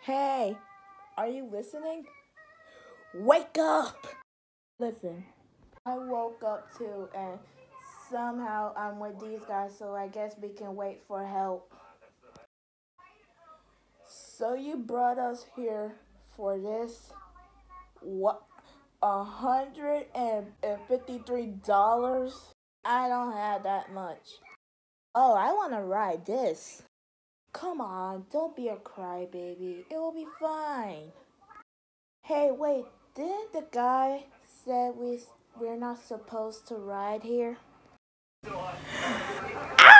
Hey, are you listening? Wake up! Listen, I woke up too, and somehow I'm with these guys, so I guess we can wait for help. So you brought us here for this? What? $153? I don't have that much. Oh, I want to ride this. Come on, don't be a crybaby. It will be fine. Hey, wait, didn't the guy said we're not supposed to ride here?